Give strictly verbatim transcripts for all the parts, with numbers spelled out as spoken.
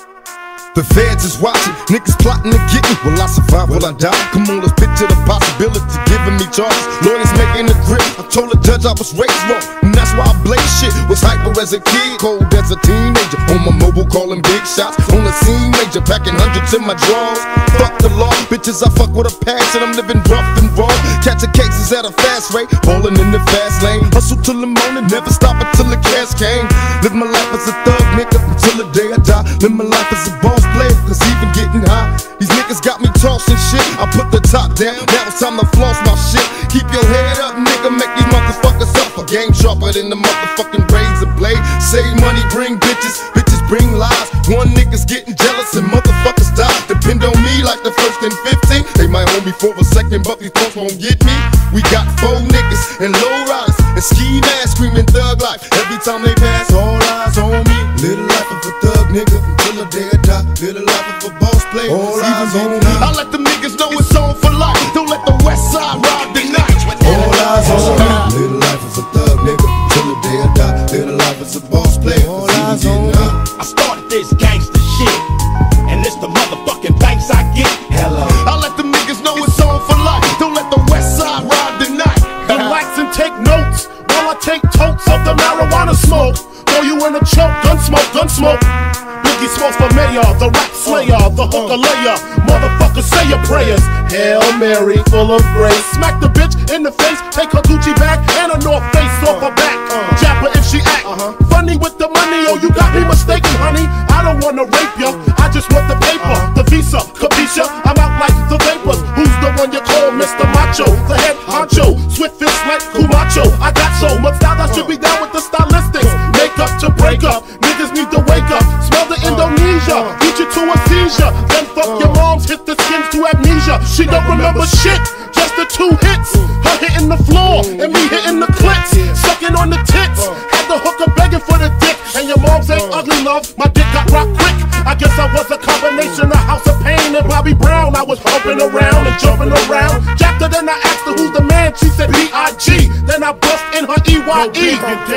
The feds is watching, niggas plotting to get me. Will I survive, will I die? Come on, let's picture the possibility giving me charges. Lawyers making a grip, I told the judge I was raised wrong, and that's why I blaze shit. Was hyper as a kid, cold as a teenager. On my mobile calling big shots, on the scene major, packing hundreds in my drawers. Fuck the law, bitches I fuck with a passion. I'm living rough and raw, catching cases at a fast rate, balling in the fast lane. Hustle till the morning, never stop until the cash came. Live my life as a thug nigga until the day I die. Live my life as a boss player, cause even getting high, these niggas got me tossing shit. I put the top down, now it's time to floss my shit. Keep your head up, nigga, make these motherfuckers suffer. Game sharper than the motherfucking razor blade. Save money, bring bitches, bitches bring lies. One nigga's getting jealous and motherfuckers die. Depend on me like the first and fifteen. They might hold me for a second, but these folks won't get me. We got four niggas and low riders and ski masks screaming thug life. Every time they pass, all eyes on me. Little life of a thug nigga until the day I die. Little life of a boss player, all eyes on me. I let the niggas know it's on for life. Don't let the west side ride the night. All eyes on me. Little life as a thug nigga until the day I die. Little life as a boss player, all eyes on me. I started this gangsta shit, and it's the motherfucking thanks I get. Hello. I let the niggas know it's on for life. Don't let the west side ride the night. Relax and take notes while I take totes of the marijuana smoke. Throw you in a choke, gun smoke, gun smoke. Biggie smokes for mayor, the rap slayer, the hooker layer. Motherfucker, say your prayers. Hail Mary, full of grace. Smack the bitch in the face, take her Gucci bag and a North Face off her back. Jab her if she act funny with the money. Oh, you got me mistaken, honey. I don't wanna rape ya, I just want the paper, the visa, capisha. I'm out like the vapors. Who's the one you call Mister Macho? The head honcho, swift fist like Kumacho. I got so much style, I should be down with the stylistics. Make up to break up, niggas need to wake up. Smell the Indonesia, beat you to a seizure. Then fuck your moms, hit the skins to amnesia. She don't remember shit, just the two hits. Her hitting the floor, and me hitting the clits. Sucking on the tits, had the hooker begging for the dick. And your moms ain't ugly, love, my dick got rocked quick. I guess I was a combination of House of Pain and Bobby Brown. I was humping around and jumping around. Jacked her, then I asked her who's the man. She said B I G Then I bust in her E Y E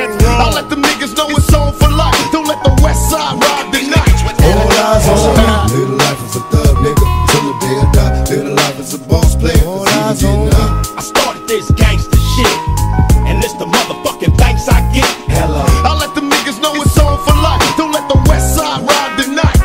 I let the niggas know it's on for life. Don't let the west side ride the night. All eyes on me. Little life is a thug nigga till the day I die. Little life is a boss player. All eyes on me. I started this gangsta shit, and it's the motherfucking thanks I get. Hello. I let the niggas know it's on for life. Don't let the west side ride the night.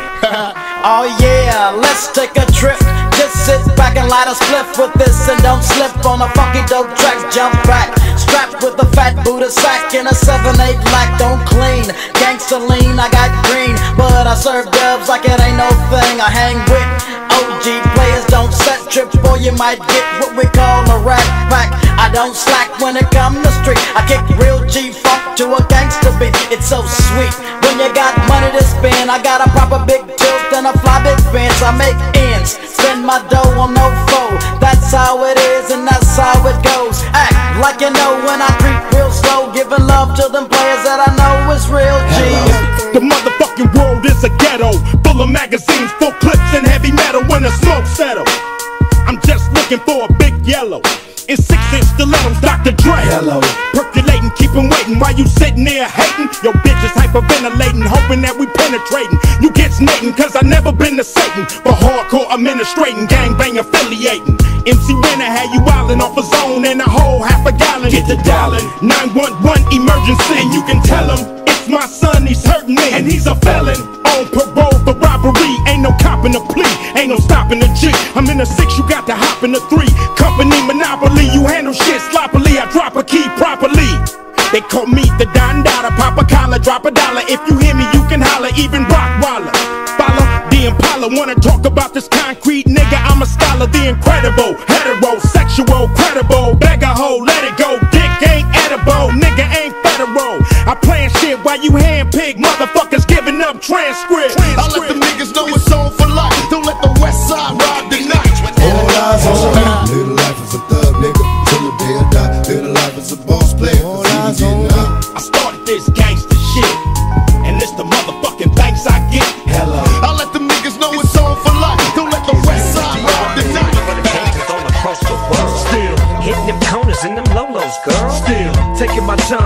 Oh yeah, let's take a trip. Just sit back and light a spliff with this, and don't slip on a funky dope track. Jump back, strapped with a fat Buddha sack and a seven eight lack. Don't clean, gangsta lean. I got green, but I serve dubs like it ain't no thing. I hang with O G players, don't set trips, or you might get what we call a rat pack. I don't slack when it comes to street. I kick real G funk to a gangsta beat. It's so sweet when you got money to spend. I got a proper big tilt and a fly big bench. I make ends, spend my dough on no foe. That's how it is and that's how it goes. Act like you know when I creep real slow, giving love to them players that I know is real G's. The motherfucking world is a ghetto, full of magazines, full clips and heavy metal. When the smoke settle, I'm just looking for a big yellow in six inch stilettos, Doctor Dre. Hello. Percolating, keeping waiting while you sitting there hating. Your bitch is hyperventilating, hoping that we penetrating. You get snating, cause I never been to Satan. For hardcore administrating, gangbang affiliating. M C Renner had you wildin' off a zone and a whole half a gallon. Get the dialing, nine one one emergency. And you can tell him, it's my son, he's hurting me. And he's a felon, on parole for robbery. Ain't no copping a plea, ain't no stopping the G. I'm in a six, you got to hop in a three. Company monopoly, you handle shit sloppily. I drop a key properly. They call me the Don Dada, pop a collar, drop a dollar. If you hear me, you can holler, even Rockwaller. Follow the Impala, wanna talk about this concrete nigga? I'm a scholar, the incredible, heterosexual, credible, beg a hoe, let it go. Dick ain't edible, nigga ain't federal. I plan shit while you handpick motherfuckers giving up transcript. I let the niggas know it's on for life. Don't let the west side ride the night. All eyes on me. Little life is a thug nigga till the day I die. Little life is a boss player. All eyes on me. I started this gangsta shit, and it's the motherfucking thanks I get. Hello. I let the niggas know it's on for life. Don't let the west side ride the night. Still hitting them corners and them lolos, girl. Still taking my time.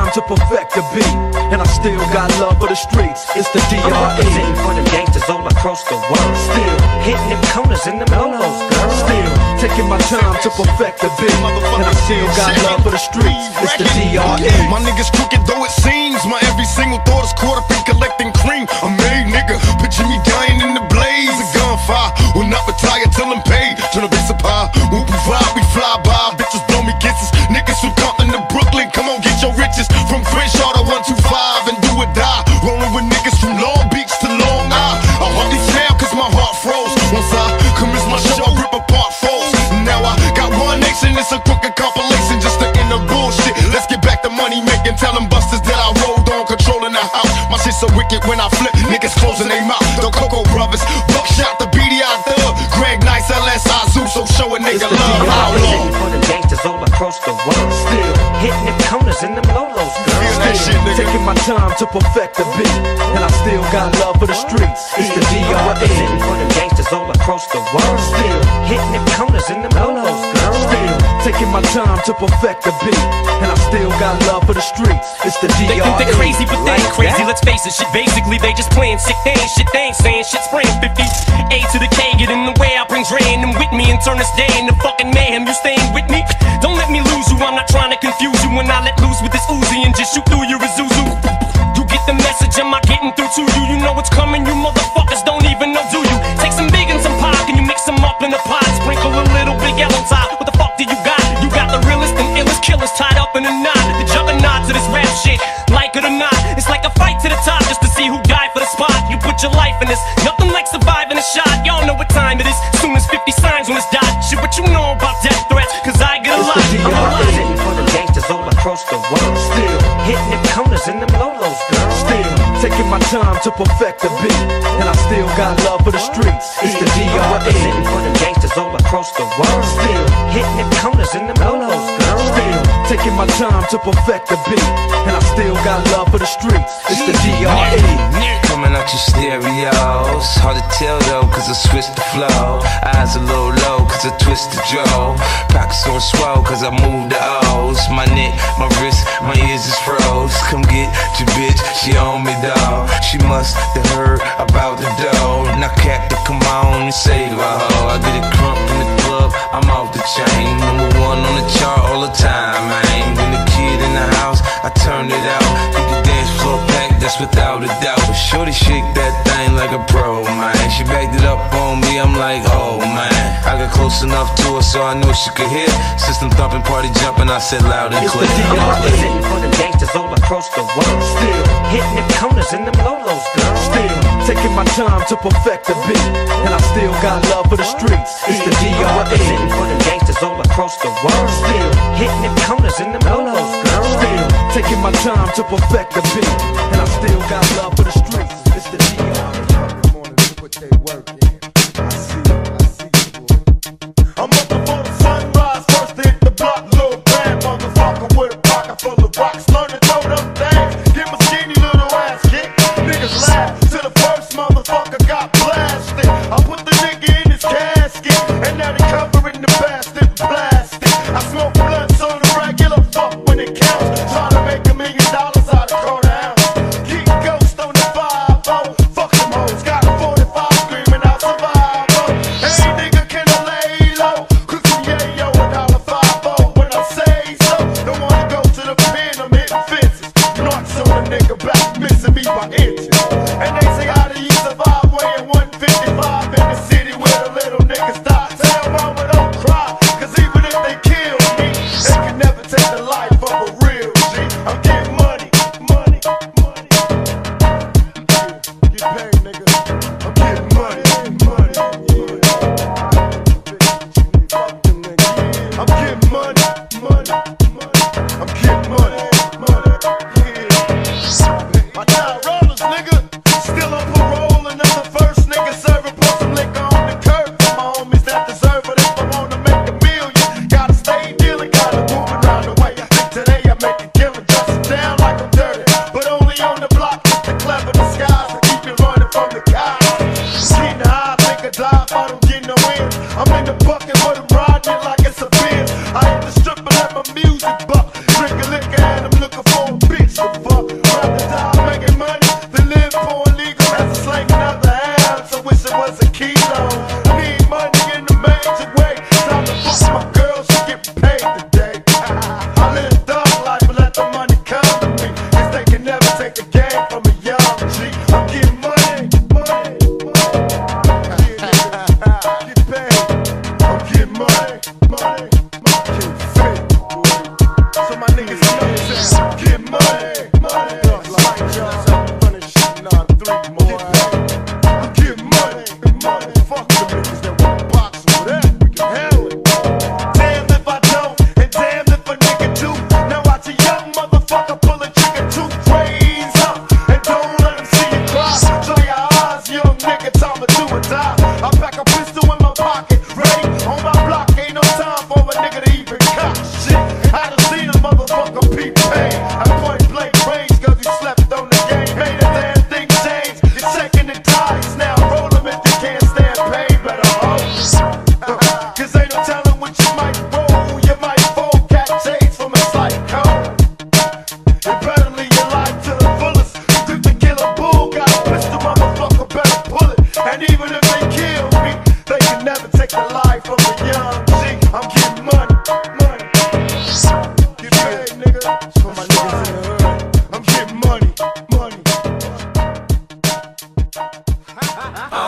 time to perfect the beat, and I still got love for the streets. It's the D R E. I'm representing for the gangsters all across the world. Still hitting them corners in them lolos, girl. Still taking my time to perfect the beat, and I still got love for the streets. It's the D R E. My niggas crooked though it seems. My every single thought is caught up in collecting cream. I'm made, nigga. Picture me dying in the blaze of gunfire. Will not retire till I'm paid. Turn the bass up high. We'll provide, we fly by. Bitches blow me kisses. Niggas from Compton to Brooklyn. Come on, get your riches. From Crenshaw to one two five and do or die. Rolling with niggas from Long Beach to Long Island. I hardly smile cause my heart froze. Once I commence my show, I rip apart foes. Now I got one nation. It's a crooked compilation just to end the bullshit. Let's get back to money making. Tell them busters that I rolled on, controlling the house. My shit so wicked when I flip, niggas closing their mouth. The Coco Brothers, Buckshot, the B D I Thug, Greg Nice, L S I Zoo, so show a nigga love. How long? For the gangsters all across the world. Still hitting them corners in them lolos, girl. Feel that shit, nigga. Taking my time to perfect the beat, and I still got love for the streets. It's the D R E. Representing for the gangsters all across the world. Still hitting them corners in them lolos, girl. Still taking my time to perfect the beat, and I still got love for the streets. It's the D R E. They think they're crazy, but they ain't crazy. Let's face it, shit. Basically, they just playing sick. They ain't shit. They ain't saying shit. Spraying fifty A to the K, get in the way. I bring Dre and them with me and turn this day into fucking mayhem. You staying with me? Don't let me lose you. I'm not trying to confuse you. When I let loose with this Uzi and just shoot through your Isuzu. You get the message? Am I getting through to you? You know what's coming. You motherfuckers don't even know, do you? Take some big and some pop, and you mix them up in a pot. Sprinkle a little big yellow top. What the fuck do you got? You got the realest and illest killers tied up in a knot. The juggernaut to this rap shit, like it or not. It's like a fight to the top just to see who died for the spot. You put your life in this, nothing like surviving a shot. Y'all know what time it is, soon as fifty signs on this dot. Shit, what you know about death threats, cause I get a lot. I'm representing for the gangsters all across the world. Still hitting them corners in them lolos, girl. Still taking my time to perfect the beat, and I still got love for the streets. It's the D R E. Representing for the gangsters all across the world. Still hitting them corners in them lolos, girl. Still taking my time to perfect the beat, and I still got love for the streets. It's the D R E. Coming out your stereos, hard to tell though, cause I switched the flow. Eyes a little low, cause I twisted Joe. Pockets on swell, cause I moved the O's. My neck, my wrist, my ears is froze. Come get your bitch, she on me dawg. She must have heard about the dough. Now cat to come on and save a hoe. I get it crump in the club, I'm off the chain. Number one on the chart all the time, man. When the kid in the house, I turn it out. Keep the dance floor packed, that's without a doubt. But shorty shake that thing like a pro, man. She backed it up on me, I'm like, oh man. I got close enough to her so I know she could hear. System thumping, party jumping, I said loud and clear. I'm representing for the gangsters all across the world. Still hitting them corners in them lolos, girl. Still taking my time to perfect the beat, and I still got love for the streets. It's the D R E. Representing for the gangsters all across the world. Still hitting them corners in them lolos, girl. Still taking my time to perfect the beat, and I still got love for the streets. It's the D R E. Come on and put that work in. I see you, I see you, boy. I'm up before the sunrise, first to hit the block, little bad motherfucker with a pocket full of rocks. Learn to throw them things, get my skinny little ass kicked. Niggas laugh till the first motherfucker got blasted. I put the nigga in his casket, and now they covering the bastard plastic. I smoke blunts on the regular, fuck when it counts. Trying to make a million dollars out of quarter ounce. Keep ghost on the five oh, fuck them hoes. Got a forty-five screaming out survival. Hey nigga, can I lay low? Cause I'm yayo a dollar five oh when I say so. Don't wanna go to the pen, I'm hitting fences. Knocks on a nigga back, missing me by inches. And they say how do you survive weighing one fifty-five in the city where the little niggas die. Tell mama don't cry, cause even if they kill me, they can never take the life of a real G. I'm getting money, money, money. Get paid, nigga. I'm getting money, money, money. I'm getting money, money, money. I'm getting money, money, yeah. My time rollers, nigga. Still on parole, and I'm the first nigga serving. Put some liquor on the curb for my homies that deserve it. If I wanna make a million, gotta stay dealing, gotta move around the way. I think today I make a killing, dress it down like I'm dirty, but only on the block with the clever disguise to keep it running from the cops. Getting high, think I die if I don't get no in. I'm in the bucket, but I'm riding it like it's a bin. I hit the strip and let my music buck. Drink a liquor and I'm looking for a bitch.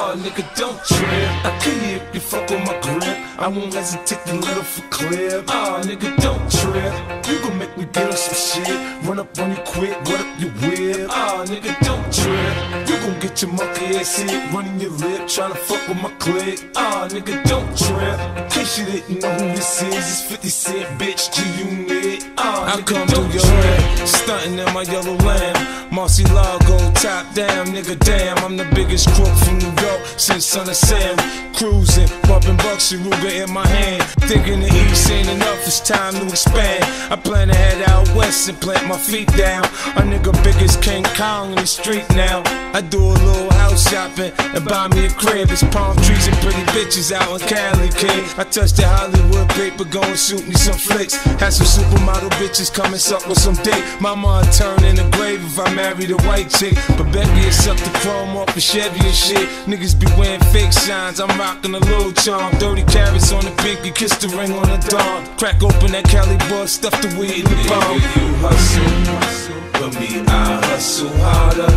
Oh, nigga, don't trip. I kill you if you fuck with my grip. I won't hesitate to let off a clip. Oh, nigga, don't trip. You gon' make me get on some shit. Run up on you quick, what up your whip. Oh, nigga, don't trip. You gon' get your monkey ass hit, running your lip, tryna fuck with my click. Oh, nigga, don't trip. In case you didn't know who this is, it's fifty cent, bitch, G-Unit. Oh, I come through your head, stunting in my yellow lamb. Marcy Lago, top down, nigga, damn. I'm the biggest crook from New York since Son of Sam. Cruising, bumping Bucks and Ruger in my hand. Thinking the East ain't enough, it's time to expand. I plan to head out west and plant my feet down. A nigga big as King Kong in the street now. I do a little house shopping and buy me a crib. It's palm trees and pretty bitches out in Cali, kid. I touched the Hollywood paper, go and shoot me some flicks. Had some supermodel bitches come and suck with some dick. Mama would turn in the grave if I married a white chick. But Becky would suck the chrome off the Chevy and shit. Niggas be wearing fake shines, I'm rocking a little charm. Thirty carats on the pinky, kiss the ring on the dawn. Crack open that Cali bud, stuff the weed in the bomb. You hustle, but me I hustle harder.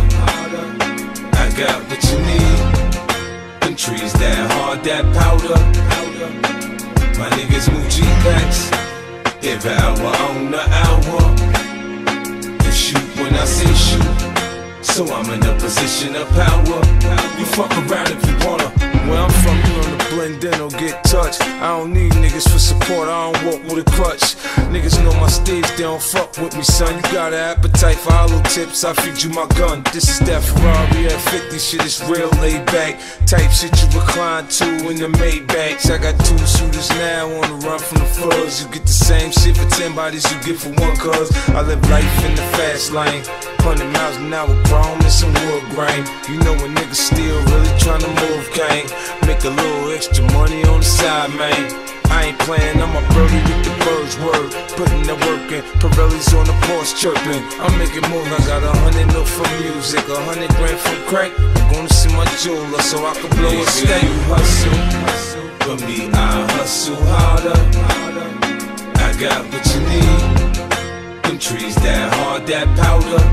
I got what you need. Them trees that hard, that powder. My niggas move G-Packs every hour on the hour. You shoot when I say shoot, so I'm in a position of power. You fuck around if you wanna. Where I'm from, you learn to blend in or get touched. I don't need niggas for support, I don't walk with a crutch. Niggas know my stage, they don't fuck with me, son. You got an appetite for hollow tips, I feed you my gun. This is that Ferrari F fifty shit, it's real laid back. Type shit you recline to in the Maybachs. I got two shooters now on the run from the fuzz. You get the same shit for ten bodies you get for one, cuz I live life in the fast lane. Hundred miles an hour, chrome and some wood grain. You know when niggas still really tryna move, gang. Make a little extra money on the side, man. I ain't playing, I'm a birdie with the bird's word. Putting the work in, Pirelli's on the porch chirping. I'm making moves, I got a hundred mil for music, a hundred grand for crack. I'm gonna see my jeweler so I can blow a stack. You hustle, but me I hustle harder. I got what you need. Them trees that hard, that powder.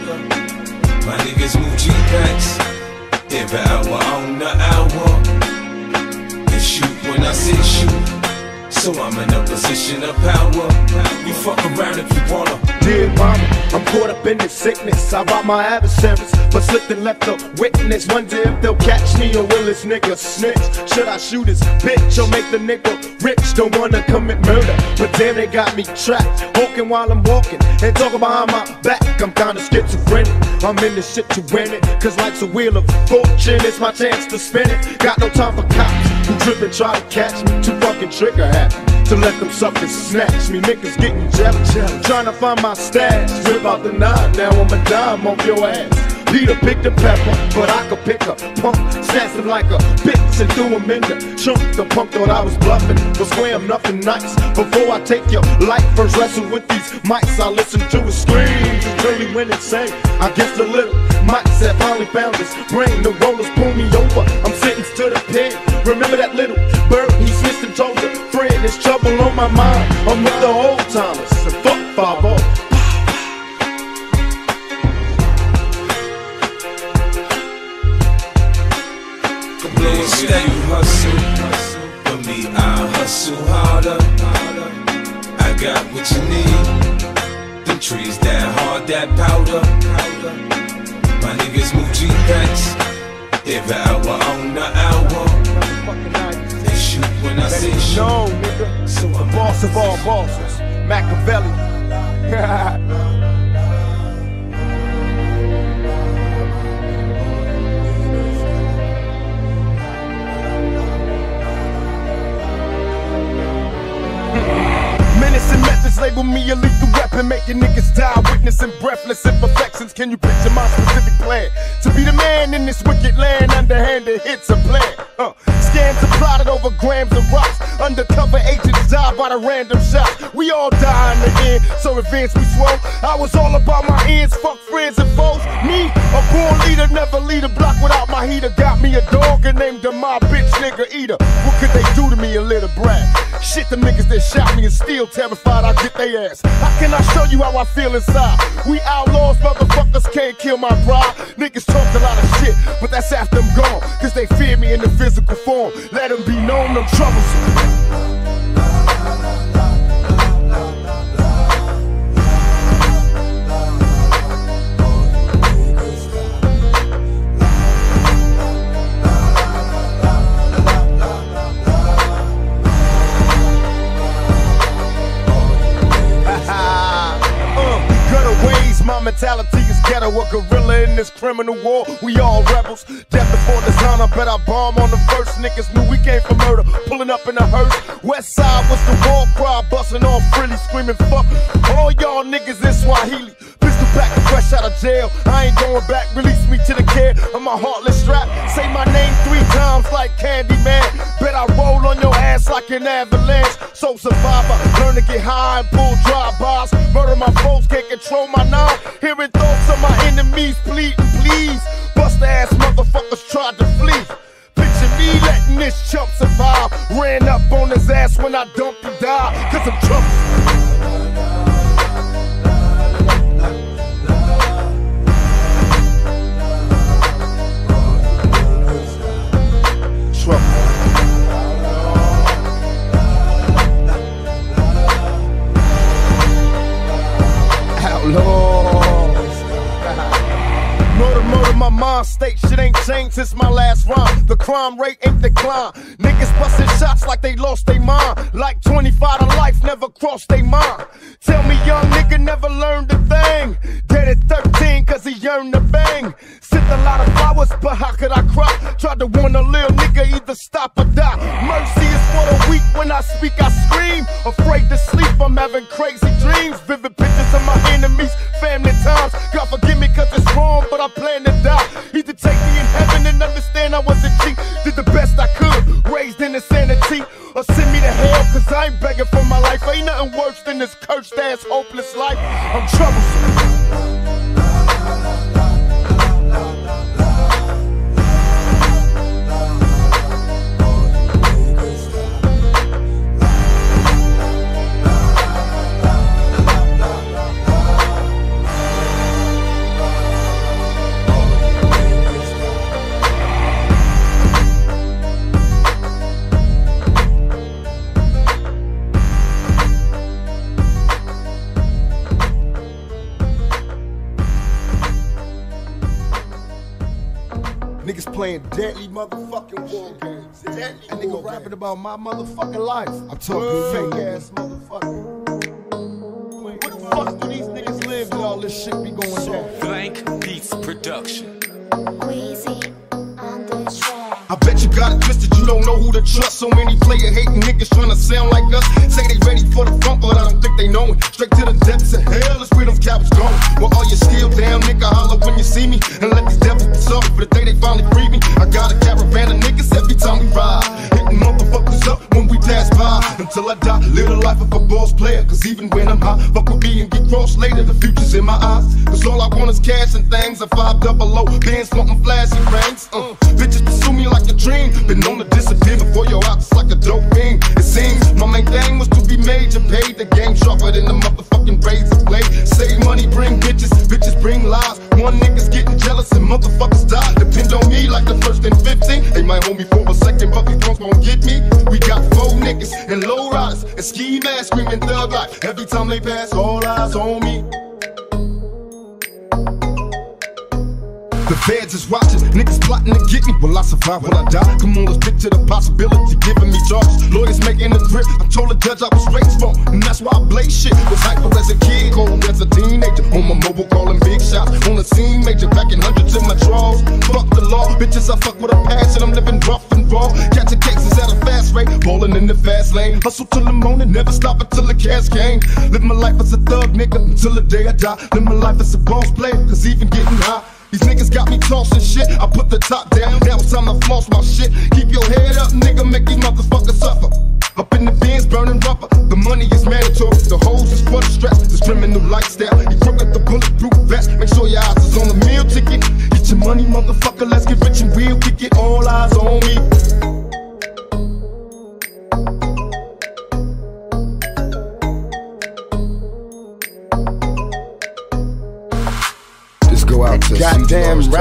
My niggas move G-Packs every hour on the hour. And shoot when I say shoot, so I'm in a position of power. You fuck around if you wanna. Dear mama, I'm caught up in this sickness. I rob my adversaries, but slipped and left a witness. Wonder if they'll catch me or will this nigga snitch? Should I shoot his bitch or make the nigga rich? Don't wanna commit murder, but damn they got me trapped. Walking while I'm walking and talking behind my back. I'm kinda schizophrenic, I'm in this shit to win it. Cause life's a wheel of fortune, it's my chance to spin it. Got no time for cops who trip and try to catch me. Too fucking trigger happy to let them suckers snatch me. Niggas getting jealous, trying to find my stash. Rip out the nine, now I'm a dime off your ass. Peter picked a pepper, but I could pick a pump. Snatched him like a bitch and threw him in the trunk. The punk thought I was bluffing, but swear I'm nothing nice. Before I take your life, first wrestle with these mics. I listen to his screams, it really went insane. I guess the little mics have finally found his brain. The rollers pull me over, I'm sentenced to the pen. Remember that little bird, he switched and told a friend. There's trouble on my mind, I'm with the old timers. And fuck five oh. You hustle, but me I hustle harder. I got what you need. Them trees that hard, that powder. My niggas move G-Packs every hour on the hour. They shoot when I say shoot. No, nigga, so the boss of all bosses, Machiavelli. Menacing methods label me a lethal weapon, making niggas die, witnessing breathless imperfections. Can you picture my specific plan? To be the man in this wicked land, underhanded hits a plan. Uh, scams are plotted over grams of rocks. Undercover agents die by the random shots. We all die in the end, so advance we swole. I was all about my ends, fuck friends and foes. Me, a born leader, never lead a block without my heater. Got me a dog and named him my bitch nigga eater. What could they do to me, a little brat? Shit, them niggas that shot me and still terrified I get they ass. How can I show you how I feel inside? We outlaws, motherfuckers can't kill my pride. Niggas talk a lot of shit, but that's after I'm gone. Cause they fear in physical form. Let them be known I'm troublesome. My mentality is ghetto, a gorilla in this criminal war. We all rebels, death before dishonor. Bet I bomb on the first. Niggas knew we came for murder, pulling up in a hearse. West side was the war cry, busting off frilly, screaming fuck all y'all niggas in Swahili. Pistol back, fresh out of jail. I ain't going back, release me to the care of my heartless strap. Say my name three times like Candyman. Bet I roll on your ass like an avalanche. So survivor, learn to get high and pull drive-bys. Murder my foes, can't control my nine. Hearing thoughts of my enemies pleading, please. Bust ass motherfuckers tried to flee. Picture me letting this chump survive. Ran up on his ass when I dumped and died. Cause I'm troublesome. Murder, murder, my mind state. Shit ain't changed since my last rhyme. The crime rate ain't declined. Niggas busting shots like they lost their mind. Like twenty-five to life, never crossed their mind. Tell me young nigga never learned a thing. Dead at thirteen cause he yearned to bang. Sent a lot of flowers, but how could I cry? Tried to warn a little nigga either stop or die. Mercy is for the weak, when I speak I scream. Afraid to sleep, I'm having crazy dreams. Vivid pictures of my enemies, family times. God forgive me cause it's wrong, but I plan to die. Either take me in heaven and understand I wasn't cheap. Did the best I could, raised in insanity. Or send me to hell cause I ain't begging for my life. Ain't nothing worse than this cursed ass hopeless life. I'm troublesome. Niggas playing deadly motherfucking war games. Deadly and nigga rapping about my motherfucking life. I'm talking fake ass motherfucker. Where the fuck do these niggas live and all this shit be going down? Blank Beats Production. Queasy on the track. I bet you got it twisted, you don't know who to trust. So many player hating niggas trying to sound like us. Say they ready for the funk, but I don't think they know it. Straight to the depths of hell is where them cowards going. Well, all your skill down, nigga, holler when you see me. And let these devils be sorry for the day they finally free me. I got a caravan of niggas every time we ride. Hitting motherfuckers up when we pass by. Until I die, live the life of a boss player. Cause even when I'm high, fuck with me and get crossed later. The future's in my eyes. Cause all I want is cash and things. A five double O, bands wanting flashy rings. Uh, bitches pursue me like a dream. Been known to disappear before your eyes like a dope fiend. It seems my main thing was to be major. Paid the game sharper than the motherfucking razor blade. Save money, bring bitches, bitches bring lies. One nigga's getting jealous and motherfuckers die. Depend on me like the first and fifteen. They might hold me for a second, but these drones won't get me. We got four niggas and low riders and ski masks screaming thug life. Every time they pass, all eyes on me. The feds is watching, niggas plotting to get me. Will I survive, will I die? Come on, let's picture the possibility, giving me charges. Lawyers making a grip, I told the judge I was raised wrong. And that's why I blaze shit. Was hyper as a kid, cold as a teenager. On my mobile calling big shots, on the scene major. Packing hundreds in my drawers. Fuck the law, bitches I fuck with a passion. I'm living rough and raw, catching cases at a fast rate. Ballin' in the fast lane, hustle till the morning, never stop until the cash came. Live my life as a thug nigga, until the day I die. Live my life as a boss player, cause even getting high. These niggas got me tossing shit, I put the top down, now it's time to floss my shit. Keep your head up, nigga, make these motherfuckers suffer. Up in the bins, burning rubber, the money is mandatory. The hoes is for the stress, this criminal lifestyle. You broke up the bulletproof vest, make sure your eyes is on the meal ticket. Get your money, motherfucker, let's get rich and real quick, get all eyes on me. Goddamn rap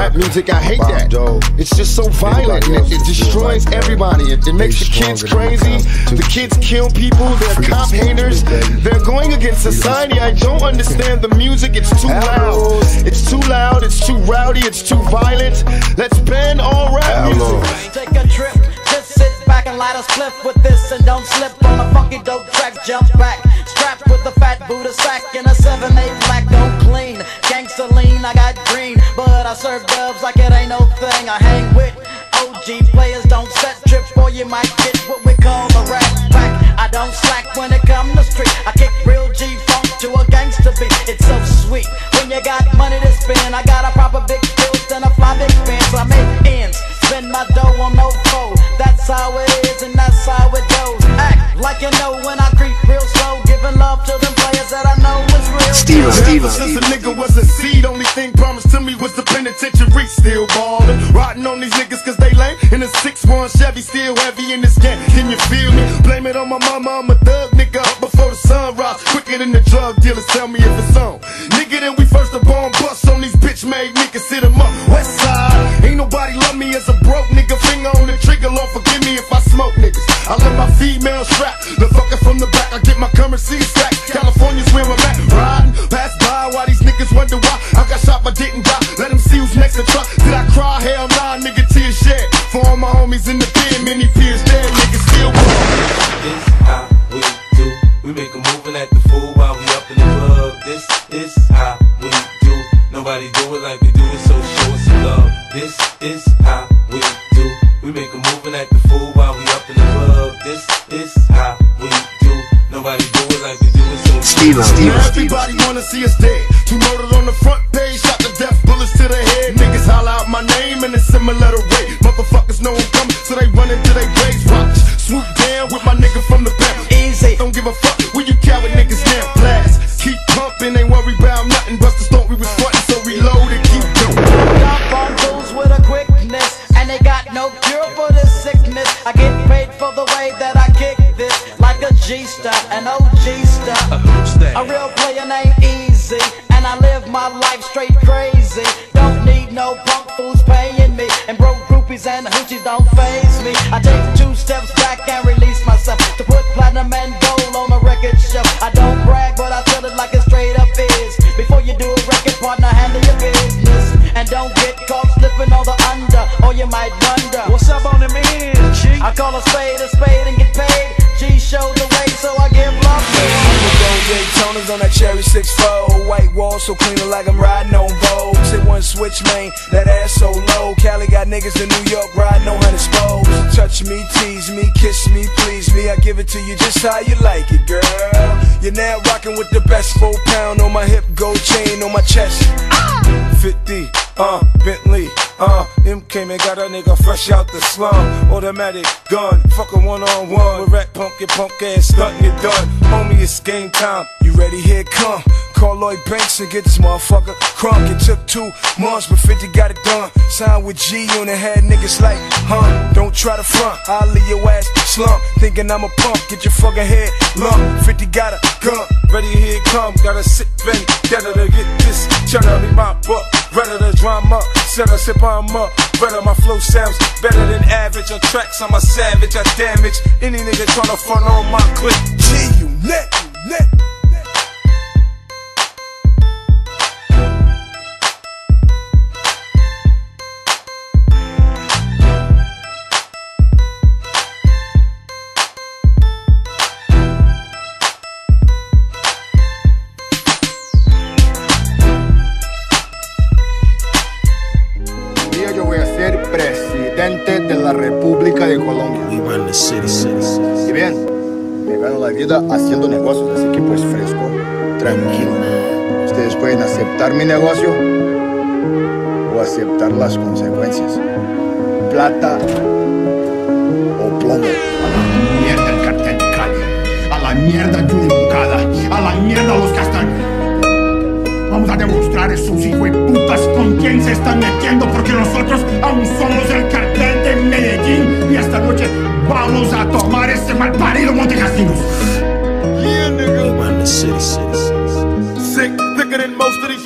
rap music, I hate that. It's just so violent, and it, it destroys everybody. It, it makes the kids crazy. The kids kill people. They're cop haters. They're going against society. I don't understand the music. It's too loud. It's too loud. It's too rowdy. It's too violent. Let's ban all rap music. Take a trip. Just sit back and light a spliff with this, and don't slip on a funky dope track. Jump back, strapped with a fat Buddha sack and a seven eight black. Don't clean, gangsta lean. I got green, but I serve dubs like it ain't no thing. I hang with O G players. Don't set trips, or you might get what we call a rap pack. I don't slack when it come to street. I kick real G funk to a gangsta beat. It's so sweet when you got money to spend. I got a proper big bills and a fly big fence. I make ends, spend my dough on no foe. That's how it is and that's how it goes. Act like you know when I creep real slow, giving love to them players that I know is real. Steve, Steve, since a nigga was a seed, only thing promised to me was the penitentiary. Still ballin', riding on these niggas cause they lame. In a six one Chevy, still heavy in this game. Can you feel me? Blame it on my mama, I'm a thug nigga up before the sun rise. Quicker than the drug dealers, tell me if it's on. Nigga, then we first the bomb bust on these bitch made niggas, sit 'em up. West side, ain't nobody love me as a broke nigga. Finger on the trigger, Lord forgive me if I smoke niggas. I love my female strap, the fucker from the back. I get my currency stacked. California's where I'm at, riding, pass by while these niggas wonder why I got shot but didn't die. Let them see who's next to try. Did I cry? Hell nah, nigga, tears shed. For all my homies in the pen, many peers dead, niggas still born. This how we do. We make a move and act the fool while we up in the club. This is how we do. Nobody do it like we do it, so show us some love. This is how we do. We make a move and act the fool while we up in the club. This is how we do. Nobody do it like we do it, so Steve, Steve, everybody wanna see us dead. Two murdered on the front page, shot to death, bullets to the head. Niggas holler out my name in a similar way. Motherfuckers know I'm coming, so they run into their graves. Watch, swoop down with my nigga from the back. Easy, don't give a fuck where you coward niggas now. Blast, keep pumping, ain't worry about nothing. Busters thought we was frontin', so reload and keep going. Dump on fools with a quickness, and they got no cure for this sickness. I get paid for the way that I kick this, like a G-star, an O G-star. A real player named Easy, and I live my life straight crazy. Don't need no punk fools paying me, and broke groupies and hoochies don't faze me. I take two steps back and release myself to put platinum and gold on a record shelf. I don't brag, but I tell it like it straight up is. Before you do a record, partner, handle your business, and don't get caught slipping on the under, or you might wonder what's up on them ends. G? I call a spade a spade and get paid. G showed the way, so I give love to him. Daytonas on that cherry six four, white wall so clean like I'm riding on Vogue. Hit one switch, man, that ass so low. Cali got niggas in New York riding on hundred spokes. Touch me, tease me, kiss me, please me. I give it to you just how you like it, girl. You're now rocking with the best. Four pound on my hip, gold chain on my chest. fifty, uh, Bentley, uh, M came and got a nigga fresh out the slum. Automatic gun, fuck a one on one. With rat punk, your punk ass stuntin' it done. Homie, it's game time. You ready? Here it come. Call Lloyd Banks and get this motherfucker crunk. It took two months, but fifty got it done. Signed with G on it, had niggas like, huh? Don't try to front, I'll leave your ass slump. Thinking I'm a punk, get your fucking head lump. fifty got a gun, ready, here it come. Gotta sit ready, gotta to get this. Tryna be my buck, ready to drama. Set a sip on up, better my flow sounds better than average. On tracks, I'm a savage, I damage any nigga tryna front on my clip. G, you net, you net. Yo voy a ser presidente de la República de Colombia. We run the city, city, city. Y bien, me gano la vida haciendo negocios, así que pues fresco, tranquilo. Ustedes pueden aceptar mi negocio o aceptar las consecuencias. Plata o plomo. A la mierda el cartel de Cali, a la mierda Judy Moncada, a la mierda los Castaños. Vamos a demostrar a esos hijueputas con quién se están metiendo, porque nosotros aún somos el cartel de Medellín y esta noche vamos a tomar ese malparido Montecasinos. Yeah, nigga. We run the city, city, city. Sick, thicker than most of these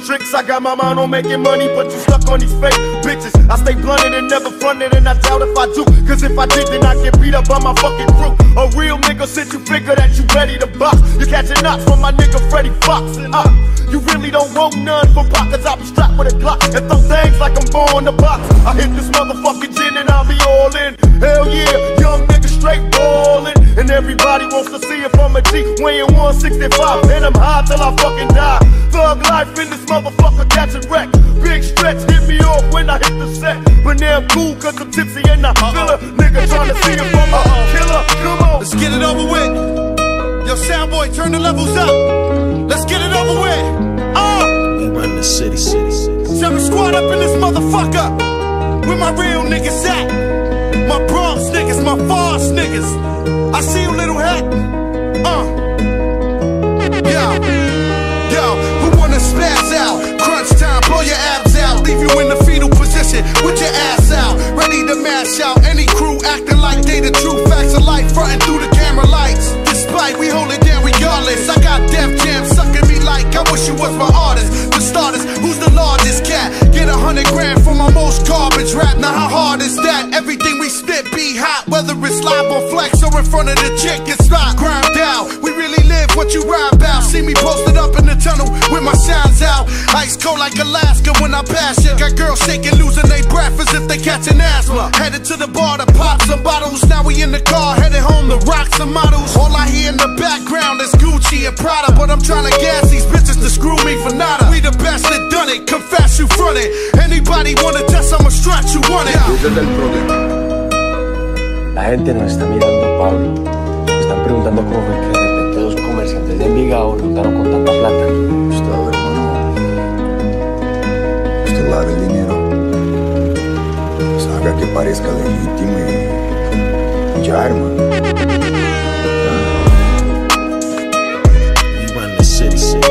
tricks. I got my mind on making money, but you stuck on these fake bitches. I stay blunted and never fronted, and I doubt if I do. Cause if I did, then I get beat up by my fucking crew. A real nigga since you figure that you ready to box. You catching knots from my nigga Freddie Fox. And uh, you really don't want none from pockets. I be strapped with a Glock and throw things like I'm born to box. I hit this motherfucking gin and I'll be all in. Hell yeah, young nigga straight ballin'. And everybody wants to see if I'm a G, weighing one sixty-five, and I'm high till I fucking die. Thug life in this motherfucker catching wreck. Big stretch hit me off when I hit the set, but now I'm cool cause I'm tipsy and I feel a nigga tryna see if I'm a killer. Come on, let's get it over with. Yo, sound boy, turn the levels up. Let's get it over with. Uh, we run the city, city, city. Seven squad up in this motherfucker. Where my real niggas at? My Bronx niggas, my Foss niggas. I see you, little hat. Uh. Yo, yo, who wanna spaz out? Crunch time, blow your abs out. Leave you in the fetal position with your ass out. Ready to mash out any crew acting like they the true facts of life, fronting through the camera lights. Despite we hold it down regardless. I got Def Jam sucking me like I wish you was my artist. For starters, who's the largest cat? Get a hundred grand for my most garbage rap. Now how hard is that? Everything we spit be hot, whether it's live on flex or in front of the chick. It's not grind down. We really live what you rhyme about. See me posted up in the tunnel with my sounds out. Ice cold like Alaska when I pass it. Got girls shaking, losing their breath as if they catching asthma. Headed to the bar to pop some bottles. Now we in the car, headed home to rock some models. All I hear in the background is Gucci and Prada, but I'm trying to gas these bitches to screw me for nada. We the best that done it, confess you front it. Anybody wanna test, I'ma stretch, you want it. La gente nos está mirando, Pablo. Me están preguntando cómo fue que de repente dos comerciantes de Envigado resultaron con tanta plata. Gustavo, hermano, usted lave el dinero, haga que parezca legítimo y ya, hermano. We run the city, city.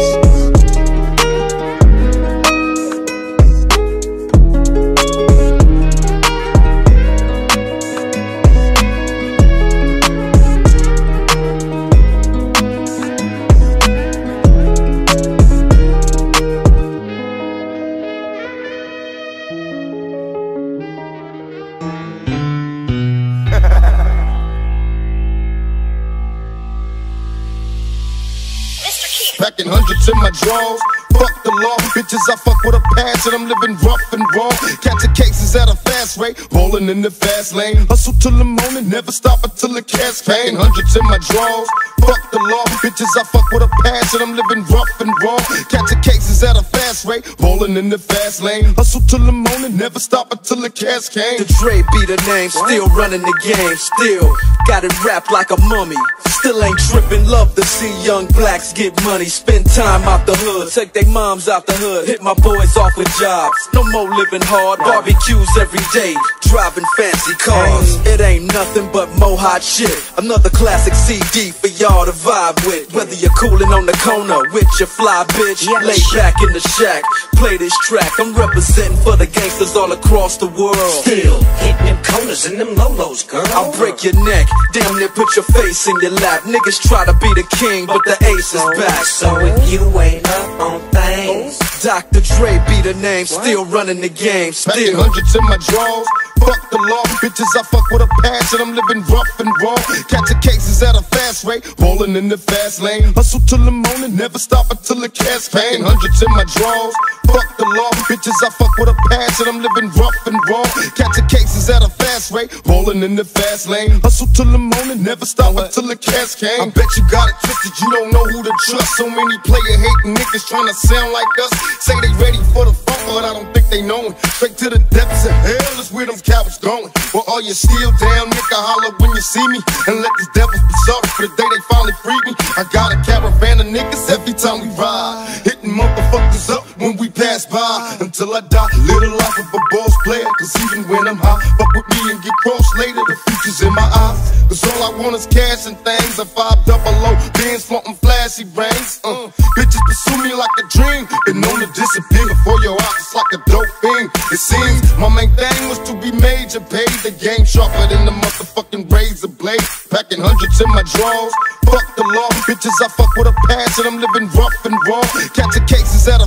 Packing hundreds in my drawers. Fuck the law, bitches, I fuck with a passion. I'm living rough and raw. Catching cases at a fast rate, rolling in the fast lane. Hustle till the morning, never stop until the cash pain. Hundreds in my drawers. Fuck the law, bitches, I fuck with a passion. I'm living rough and raw. Catching cases at a fast rate, rolling in the fast lane. Hustle till the morning, never stop until the cash came. The Dre be the name, still running the game. Still got it wrapped like a mummy. Still ain't tripping, love to see young blacks get money. Spend time out the hood, take they moms out the hood. Hit my boys off with jobs, no more living hard. Barbecues every day, driving fancy cars. It ain't nothing but mo hot shit. Another classic C D for y'all to vibe with. Whether you're cooling on the corner with your fly bitch, lay back in the shack, play this track. I'm representing for the gangsters all across the world. Still hitting them corners and them lolos, girl. I'll break your neck, damn near put your face in your lap. Niggas try to be the king, but the ace is back. So if you ain't up on things, Doctor Dre be the name, still running the game. Packing Still hundreds in my drawers. Fuck the law, bitches, I fuck with a passion. I'm living rough and raw. Catching cases at a fast rate, rolling in the fast lane. Hustle till the morning, never stop until the cash pain. Hundreds in my drawers. Fuck the law, bitches, I fuck with a passion. I'm living rough and raw. Catching cases at a fast rate, rolling in the fast lane. Hustle till the morning, never stop until the cash came. I bet you got it twisted, you don't know who to trust. So many player hating niggas trying to sound like us. Say they ready for the funk, but I don't think they know it. Straight to the depths of hell is where them cowards going. Well, all you still down, nigga, holler when you see me. And let these devils be sorry for the day they finally freed me. I got a caravan of niggas every time we ride, hitting motherfuckers up when we pass by. Until I die, live the life of a boss player. Cause even when I'm high, fuck with me and get crossed later. The future's in my eyes, cause all I want is cash and things. A five double O, bands flaunting flashy rings. uh, Bitches pursue me like a dream, been known to disappear before your eyes, it's like a dope thing. It seems my main thing was to be major, paid the game sharper than the motherfucking razor blade. Packing hundreds in my drawers. Fuck the law, bitches, I fuck with a passion. I'm living rough and raw. Catching cases at a fast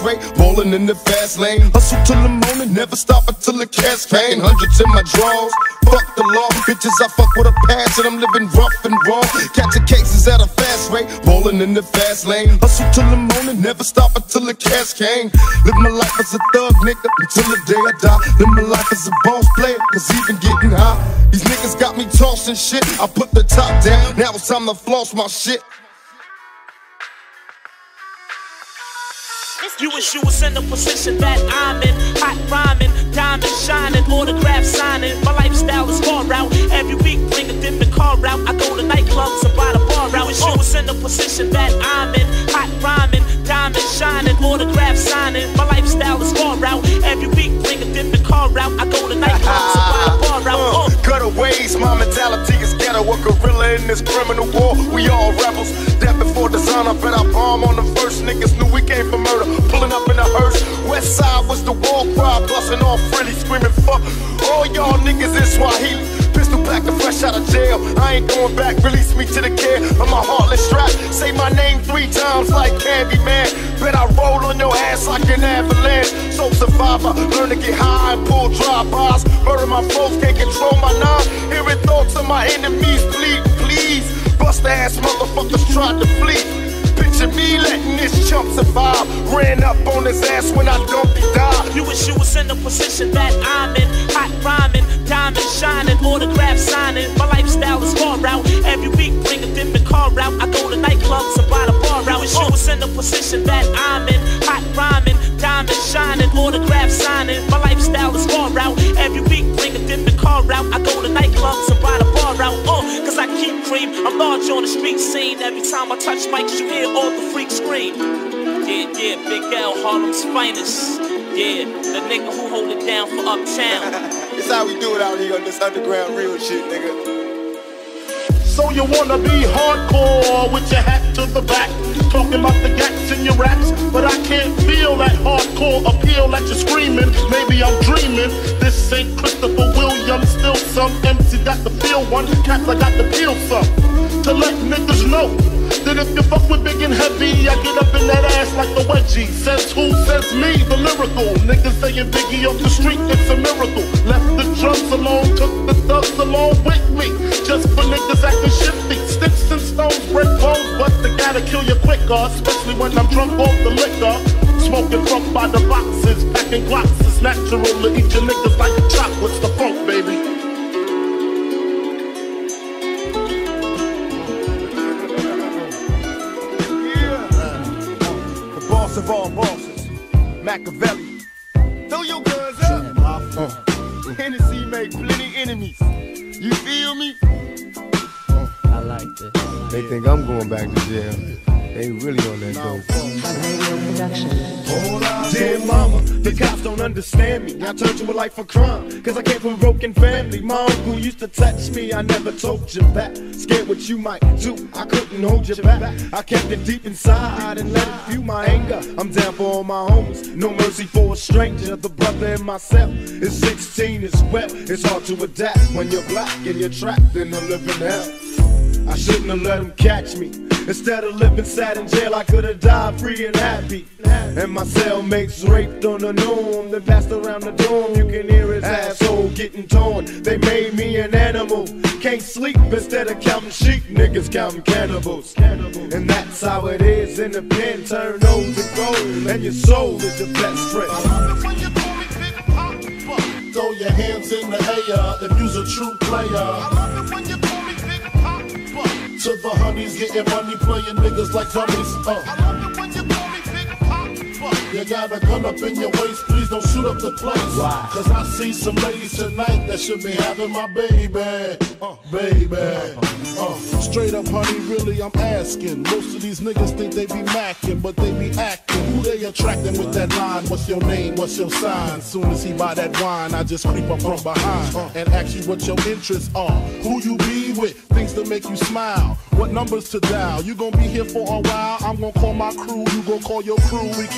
fast rate, rolling in the fast lane. Hustle till the morning, never stop until the cash came. Hundreds in my drawers, fuck the law. Bitches, I fuck with a passion, I'm living rough and raw. Catching cases at a fast rate, rolling in the fast lane. Hustle till the morning, never stop until the cash came. Live my life as a thug, nigga, until the day I die. Live my life as a boss player, cause even getting high. These niggas got me tossing shit, I put the top down, now it's time to floss my shit. You wish you was in the position that I'm in. Hot rhyming, diamond shining, autograph signing. My lifestyle is far out. Every week bring a different car out. I go to nightclubs and buy the bar out. Wish you was in the position that I'm in. Hot rhyming, diamond shining, autograph signing. My lifestyle is far out. Every week bring a different car out. I go to nightclubs and buy the bar out. Uh, Cutaways, my mentality is ghetto. A gorilla in this criminal war. We all rebels. Death before dishonor, but I bomb on the first. Niggas knew we came for murder. Pulling up in a hearse, west side was the war cry, busting off frilly, screaming fuck all y'all niggas in Swahili. Pistol back and fresh out of jail, I ain't going back, release me to the care of my heartless strap. Say my name three times like Candyman, bet I roll on your ass like an avalanche. So survivor, learn to get high and pull drive-bys. Murder my foes, can't control my nine. Hearing thoughts of my enemies bleed, please. Bust ass motherfuckers tried to flee. Picture me letting this chump survive. Ran up on his ass when I dumped he died. You wish you was in the position that I'm in. Hot rhyming, diamond shining, autograph signing. My lifestyle is far out. Every week bring a different car out. I go to nightclubs and buy the bar out. You wish you was in the position that I'm in. Hot rhyming, diamond shining, autograph signing. My lifestyle is far out. Every week bring a different car out. I go to nightclubs and buy the bar out. Uh, cause I keep cream. I'm large on the street scene. Every time I touch mics, you hear all the freaks scream. Yeah, yeah, Big L, Harlem's finest. Yeah, the nigga who hold it down for Uptown. It's how we do it out here on this underground real shit, nigga. So you wanna be hardcore with your hat to the back, talking about the gats in your raps, but I can't feel that hardcore appeal that you're screaming. Maybe I'm dreaming. This ain't Christopher Williams, still some M C got the feel one, cats I got the peel some. To let niggas know that if you fuck with big and heavy, I get up in that ass like the wedgie. Says who? Says me, the lyrical. Niggas saying Biggie off the street, it's a miracle. Left the drums alone, took the thugs along with me. Just for niggas acting shifty. Sticks and stones break bones, but they gotta kill you quicker, especially when I'm drunk off the liquor. Smoking funk by the boxes, packing glocks. It's natural to eat your niggas like chocolates. The funk, baby. Of all bosses, Machiavelli. Throw your guns up. Uh, Hennessy made plenty enemies. You feel me? I like this. They think I'm going back to jail. They really on that dope. Dear mama, the cops don't understand me. I turned to a life of crime, cause I came from a broken family. My uncle used to touch me, I never told you back. Scared what you might do, I couldn't hold you back. I kept it deep inside and let it fuel my anger. I'm down for all my homies, no mercy for a stranger. The brother in myself is sixteen as well. It's hard to adapt when you're black and you're trapped in a living hell. I shouldn't have let him catch me. Instead of living sad in jail, I could have died free and happy. And my cellmates raped on the norm, then passed around the dorm. You can hear his asshole getting torn. They made me an animal. Can't sleep instead of counting sheep. Niggas counting cannibals. And that's how it is in the pen. Turn those to gold, and your soul is your best friend. Throw your hands in the air if you's a true player. To the honeys, getting money, playing niggas like dummies. Uh. You got a gun up in your waist, please don't shoot up the place. Why? Cause I see some ladies tonight that should be having my baby. Uh, baby. Uh, straight up, honey, really, I'm asking. Most of these niggas think they be macking, but they be acting. Who they attracting with that line? What's your name? What's your sign? Soon as he buy that wine, I just creep up from behind uh, and ask you what your interests are. Who you be with? Things to make you smile. What numbers to dial? You gon' be here for a while? I'm gon' call my crew. You gon' call your crew. We can rendezvous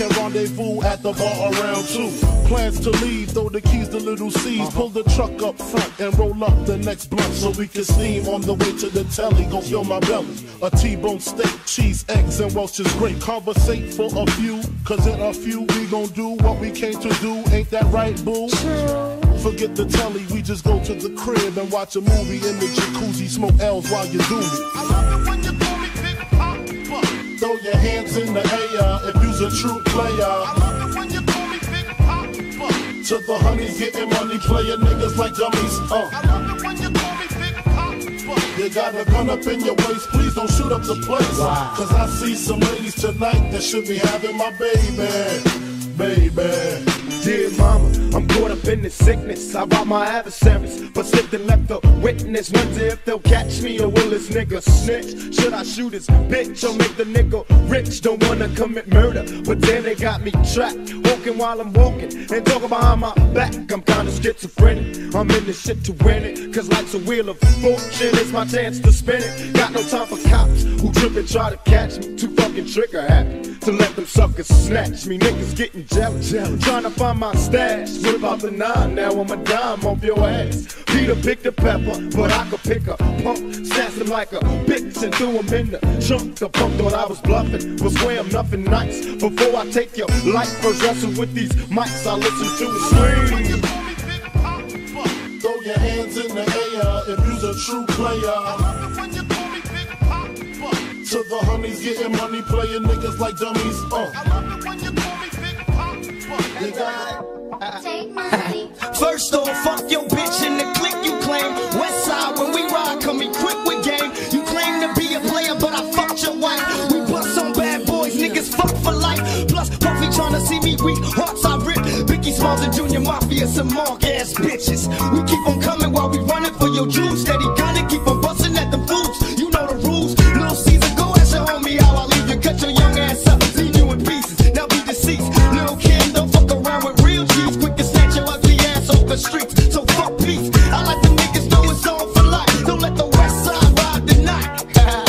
rendezvous at the bar around two. Plans to leave, throw the keys to little C's. Uh-huh. Pull the truck up front and roll up the next blunt so we can steam on the way to the telly. Gon' fill my belly. A T-bone steak, cheese, eggs, and Welch's grape. Conversate for a few, cause in a few we gon' do what we came to do. Ain't that right, boo? Forget the telly, we just go to the crib and watch a movie in the jacuzzi. Smoke L's while you do me. I love it when you call me Big Papa. Throw your hands in the air if you's a true player. I love it when you call me Big Papa. To the honeys getting money, playing niggas like dummies. Uh. I love it when you call me Big Papa. You got a gun up in your waist, please don't shoot up the place. Wow. Cause I see some ladies tonight that should be having my baby, baby. Dear mama, I'm caught up in the sickness. I robbed my adversaries, but slipped and left the witness. Wonder if they'll catch me or will this nigga snitch? Should I shoot this bitch or make the nigga rich? Don't wanna commit murder, but then they got me trapped. Walking while I'm walking and talking behind my back. I'm kinda schizophrenic, I'm in this shit to win it. Cause life's a wheel of fortune, it's my chance to spin it. Got no time for cops who trip and try to catch me. Too fucking trigger happy to let them suckers snatch me. Niggas getting jealous, jealous. Trying to find my stash. Whip out the nine, now I'm a dime off your ass. Peter picked a pepper, but I could pick a pump. Snatched him like a bitch and threw him in the trunk. The punk thought I was bluffing, but swear I'm nothing nice. Before I take your life, first wrestle with these mics, I listen to a scream. Throw your hands in the air if you's a true player. I love it when you call me Big Papa. To the honeys getting money, playing niggas like dummies. Uh. I love it when you call me Big Papa. You got it. First off, fuck your bitch and the clique you claim. West side, when we ride, come equipped with game. You claim to be a player, but I fucked your wife. We bust on bad boys, niggas fuck for life. Plus, Puffy tryna see me weak, hearts I rip. Biggie Smalls and Junior Mafia, some mark ass bitches. We keep on coming while we running for your jewels. Steady gunning, keep on busting at the fools. You know the rules. Little Caesar, go ask your homie how I leave you. Cut your young ass up, leave you in pieces. Now be deceased. Little Kim, don't fuck around with real G's. Quick to snatch your ugly ass off the streets. So fuck peace. I like the niggas know it's on for life. Don't let the west side ride the night.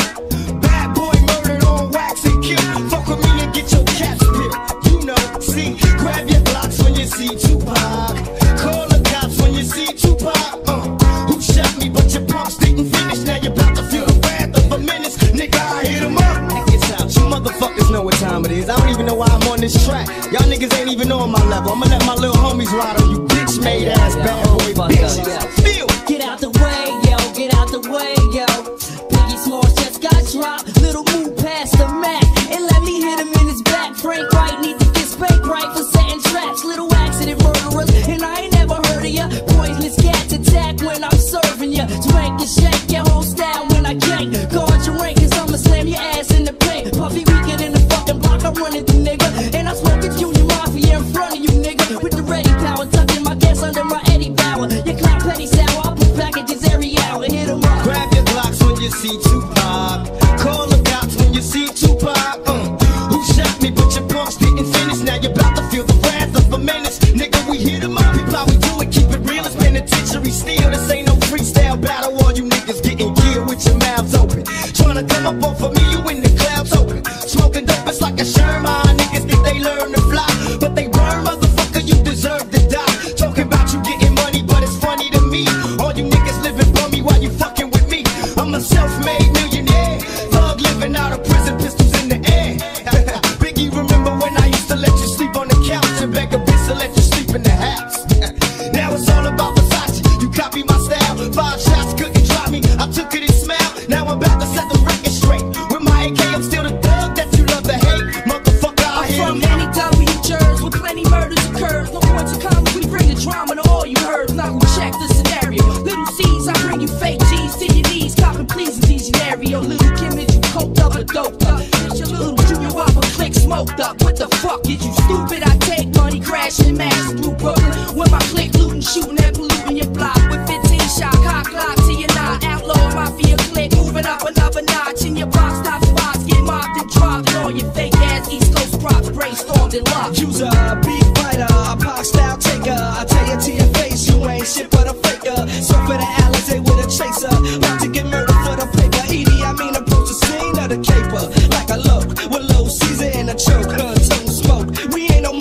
Bad boy murdered on wax and kill. Fuck with me and get your caps spit. You know, see, grab your blocks when you see Tupac. Call the cops when you see Tupac. Uh, who shot me but your punks didn't finish. Now you're about to feel the wrath of a menace. Nigga, I hit him up. It's out. You motherfuckers know what time it is. I don't even know why I'm on this track. Y'all niggas ain't even on my level. I'ma let my little homies ride on you bitch made ass bad boy bitches. Feel. Get out the way, yo, get out the way, yo. Biggie Smalls just got dropped. Little move past the Mac and let me hit him in his back. Frank White need to get spanked right for setting traps. Little accident murderers, and I ain't never heard of ya. Poisonous cats attack when I'm serving ya. Swank and shake your whole style when I gank. Guard your rank, cause I'ma slam your ass in the paint. Puffy weekend in the fucking block, I'm running through, nigga. And I'm smoking Junior Mafia in front of you, nigga. With the ready power, tucking my gas under my Eddie Bauer. Your clown petty sour, I put packages every hour. Hit 'em up. Grab your blocks when you see Tupac. Call the cops when you see Tupac. Uh, who shot me but your punks didn't finish. Now you're about to feel the wrath of a menace. Nigga, we hit 'em up. People how we do it, keep it real. It's penitentiary steel. This ain't no freestyle battle. All you niggas getting killed with your mouths open. Tryna come up off of me, you in the clouds open. Smoking dope, it's like a Sherman. Niggas think they learn to fly, but they burn, motherfucker, you deserve to die. Talking about you getting money, but it's funny to me. All you niggas living for me while you fucking with me. I'm a self-made millionaire, thug living out of prison, pistols in the air. Biggie, remember when I used to let you sleep on the couch and beg a bitch to let you sleep in the house? Now it's all about Versace, you copy my style. Five shots couldn't drop me, I took it and smiled. Now I'm about to set the record straight. With my A K, I'm still the thug that you love to hate. Motherfucker, I hit From 'em many W jurors with plenty murders occurs. No points of commas, we bring the drama to all you heard. Now we check the scenario. Little C's, I bring you fake G's to your knees. Copping pleasing these scenario. Little Kim, is you coked up or doped up? It's your little Junior Whopper click smoked up. What the fuck is you stupid? I take money, crashing mass through Brooklyn. With my click looting, shooting and polluting your block. With fifteen shot, cock lock to your nine. Outlaw mafia click, moving up another notch. In your box, top spots, get mopped and dropped. And all your fake ass East Coast props, brainstormed and locked. You's a big fighter, a pop style taker. I tell you to your face, you ain't shit but a faker. So for the Alizé with a chaser, about to get murdered for the paper. Edie, I mean approach the scene of the caper. Like a loke, with Lil Caesar in a choke, uh, tongue smoke. We ain't no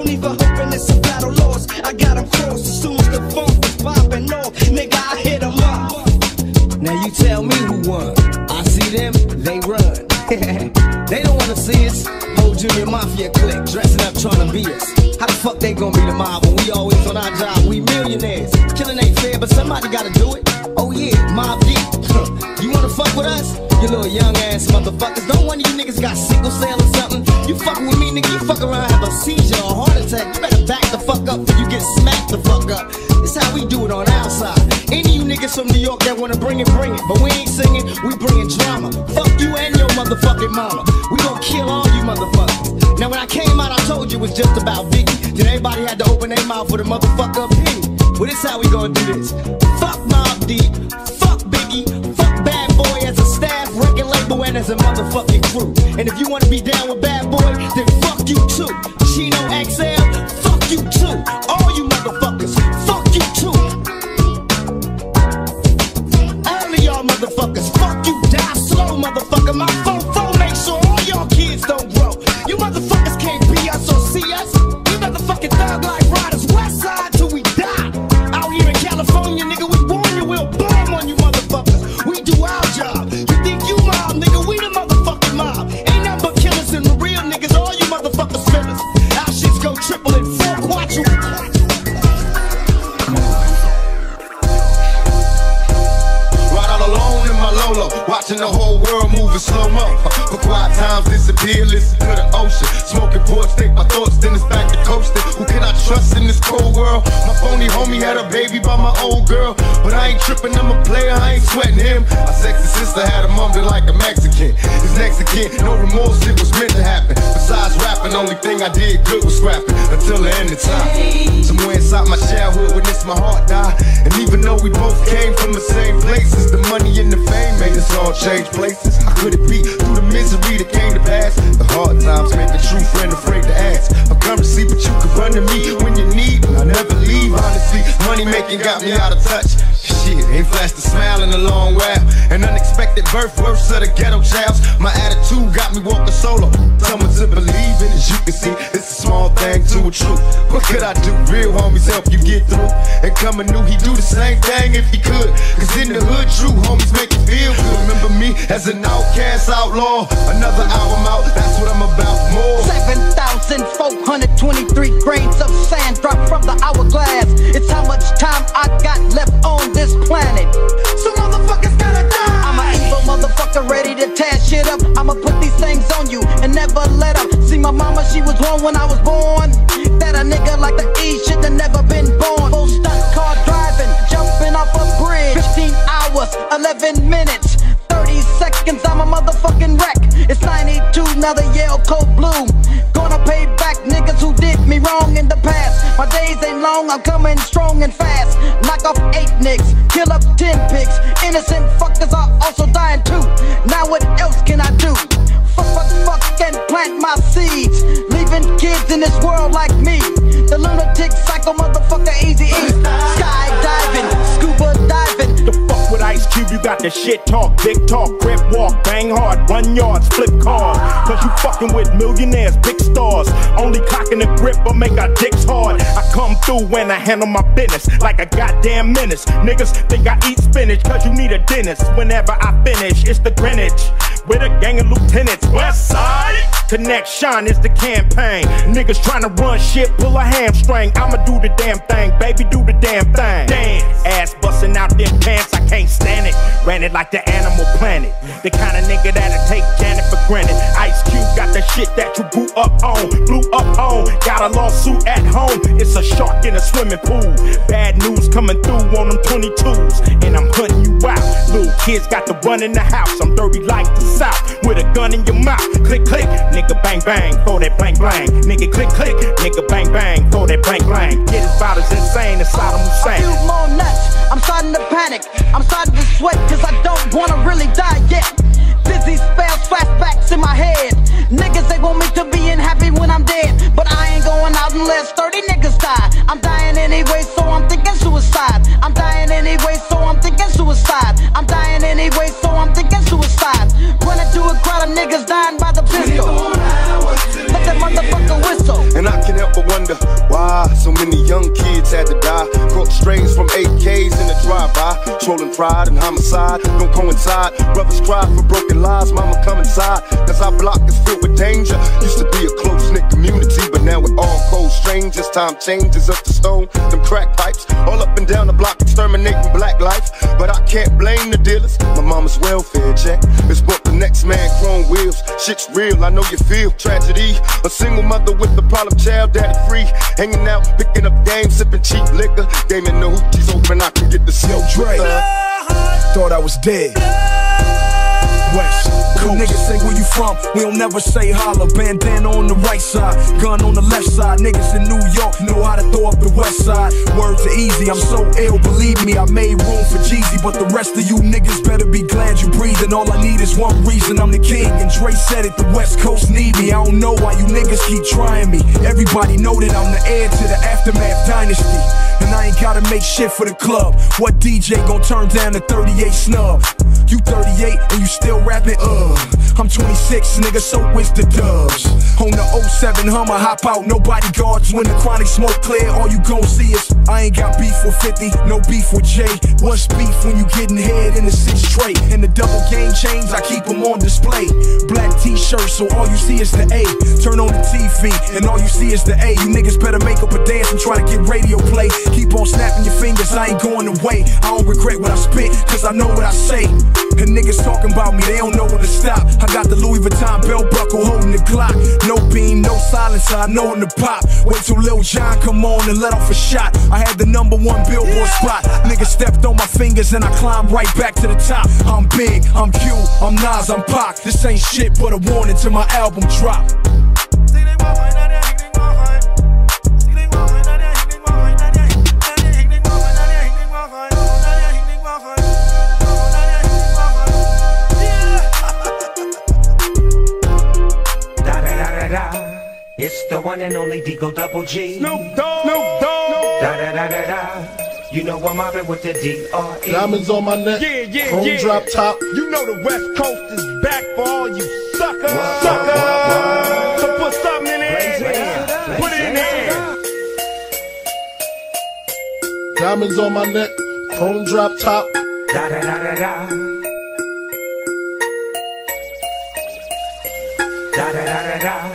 No need for hoping it's a battle lost. I got them crossed as soon as the funk is popping off. Nigga, I hit them up. Now you tell me who won. I see them, they run. They don't wanna see us. Whole Junior Mafia clique dressing up trying to be us. How the fuck they gonna be the mob when we always on our job? We millionaires. Killing ain't fair, but somebody gotta do it. Oh yeah, Mob Deep. You wanna fuck with us? You little young ass motherfuckers. Don't one of you niggas got sickle cell or something. You fucking with me, nigga, you fuck around, have a seizure or a heart attack. You better back the fuck up before you get smacked the fuck up. This how we do it on our side. Any of you niggas from New York that wanna bring it, bring it. But we ain't singing, we bringing drama. Fuck you and your motherfucking mama. We gon' kill all you motherfuckers. Now when I came out, I told you it was just about Biggie. Then everybody had to open their mouth for the motherfucker opinion. Well, this how we gonna do this. Fuck Mob Deep, fuck Biggie, fuck Bad Boy as a staff, record label, and as a motherfucking crew. And if you wanna be down with Bad Boy, then fuck you too. Chino X L, fuck you too. All you motherfuckers, fuck you too. All of y'all motherfuckers, fuck you, die slow, motherfucker. My phone phone make sure all y'all kids don't grow. You motherfuckers can't be us or see us. We motherfucking thug like riders, west side till we die. Out here in California, nigga, we warn you, we'll bomb on you motherfuckers. We do our job. You think you mob, nigga, we the motherfucking mob. Ain't nothing but killers and the real niggas, all you motherfuckers feelers. Our shits go triple and four quadruple. Alone in my Lolo, watching the whole world move in slow-mo. For quiet times disappear, listen to the ocean. Smoking porch, take my thoughts, then it's back to coasting. Who can I trust in this cold world? My phony homie had a baby by my old girl, but I ain't tripping, I'm a player, I ain't sweating him. My sexy sister had a mumble like a Mexican. His next again, no remorse, it was meant to happen. Besides rapping, only thing I did good was scrapping until the end of time. Somewhere inside my childhood when it's my heart died. And even though we both came from the same places, the money and the fame made us all change places. How could it be through the misery that came to pass? The hard times make a true friend afraid to ask for currency, but you can run to me when you need, and I never leave. Honestly, money making got me out of touch. Shit, ain't flashed a smile in a long while. An unexpected birth, worse of the ghetto childs. My attitude got me walking solo. Someone to believe in, as you can see, it's a small thing to a truth. What could I do? Real homies help you get through. And coming new, he do the same thing if he could. Cause in the hood, true homies make you feel good. Remember me as an outcast outlaw. Another album out, that's what I'm about more. seven thousand four hundred twenty-three grains of sand dropped from the hourglass. It's how much time I got left on this planet. So motherfuckers gotta die. I'm an evil motherfucker ready to tear shit up. I'ma put these things on you and never let up. See my mama, she was wrong when I was born. That a nigga like the E should have never been born. Full stunt car driving, jumping off a bridge. fifteen hours, eleven minutes, thirty seconds, I'm a motherfucking wreck. It's ninety-two, now the Yale cold blue. Gonna pay back niggas who did me wrong in the past. My days ain't long, I'm coming strong and fast. Knock off eight nicks, kill up ten pigs. Innocent fuckers are also dying too. Now what else can I do? Fuck, fuck, fuck and plant my seeds. Leaving kids in this world like me. The lunatic psycho motherfucker Easy E. Skydiving, scuba diving. The fuck with Ice Cube, you got the shit talk, big talk, grip walk, bang hard, run yards, flip cars. Cause you fucking with millionaires, big stars. Only cocking the grip but make our dicks hard. I come through when I handle my business like a goddamn menace. Niggas think I eat spinach cause you need a dentist. Whenever I finish, it's the Greenwich with a gang of lieutenants. West Side Connection is the campaign. Niggas trying to run shit, pull a hamstring. I'ma do the damn thing, baby, do the damn thing. Dance, ass busting out them pants, I can't stand it. Ran it like the Animal Planet. The kind of nigga that'll take Janet for granted. Ice Cube got the shit that you grew up on, blew up on. Got a lawsuit at home, it's a shark in a swimming pool. Bad news coming through on them twenty-twos, and I'm hunting you out. Little kids got to run in the house, I'm dirty like the South, with a gun in your mouth. Click, click, nigga bang bang, throw that blank blank. Nigga click, click, nigga bang bang, throw that blank blank. Get as about as insane as Saddam Hussein. A few more nuts, I'm starting to panic. I'm starting to sweat cause I don't wanna really die yet. Dizzy spells, flashbacks in my head. Niggas, they want me to be happy when I'm dead, but I ain't going out unless thirty niggas die. I'm dying anyway, so I'm thinking suicide. I'm dying anyway, so I'm thinking suicide. I'm dying anyway, so I'm thinking suicide. Running to a crowd of niggas dying by the pistol. Let that motherfucker whistle. And I can't help but wonder wonder why so many young kids had to die. Caught strays from A Ks in the drive-by. Trolling pride and homicide don't coincide. Brothers cry for broken lives, mama come inside. Cause our block is filled with danger. Used to be a close-knit community, but now we're all cold strangers. Time changes up the stone, them crack pipes. All up and down the block exterminating black life. But I can't blame the dealers. My mama's welfare check is what the next man chrome wheels. Shit's real, I know you feel tragedy. A single mother with a problem child, daddy free. Hanging out, picking up games, sipping cheap liquor. Gaming the hoochies open, I can get the snow Dre. Thought I was dead. West Coast. Niggas say where you from, we don't never say holla. Bandana on the right side, gun on the left side. Niggas in New York know how to throw up the west side. Words are easy, I'm so ill, believe me, I made room for Jeezy. But the rest of you niggas better be glad you breathing. All I need is one reason, I'm the king. And Dre said it, the West Coast need me. I don't know why you niggas keep trying me. Everybody know that I'm the heir to the Aftermath dynasty. And I ain't gotta make shit for the club. What D J gon' turn down the thirty-eight snub? You thirty-eight and you still rapping? Uh, I'm twenty-six, nigga, so is the dubs. On the oh seven Hummer, hop out, no bodyguards. When the chronic smoke clear, all you gon' see is I ain't got beef with fifty, no beef with Jay. What's beef when you getting head in the six tray? And the double game chains, I keep them on display. Black t-shirts, so all you see is the A. Turn on the T V, and all you see is the A. You niggas better make up a dance and try to get radio play. Keep on snapping your fingers, I ain't going away. I don't regret what I spit, cause I know what I say. And niggas talking about me, they don't know when to stop. I got the Louis Vuitton belt buckle holding the Glock. No beam, no silencer, I know when to pop. Wait till Lil Jon come on and let off a shot. I had the number one Billboard spot. Niggas stepped on my fingers and I climbed right back to the top. I'm big, I'm Q, I'm Nas, I'm Pac. This ain't shit but a warning till my album drop. It's the one and only Deagle Double G. Snoop Dogg, Snoop Dogg. Da da da da da. You know I'm mobbing with the D R E. Diamonds on my neck, yeah, yeah, chrome yeah. drop top. You know the West Coast is back for all you suckers, suckers. So put something in there, put it in there. Diamonds on my neck, chrome drop top. Da da da da da. Da da da da da.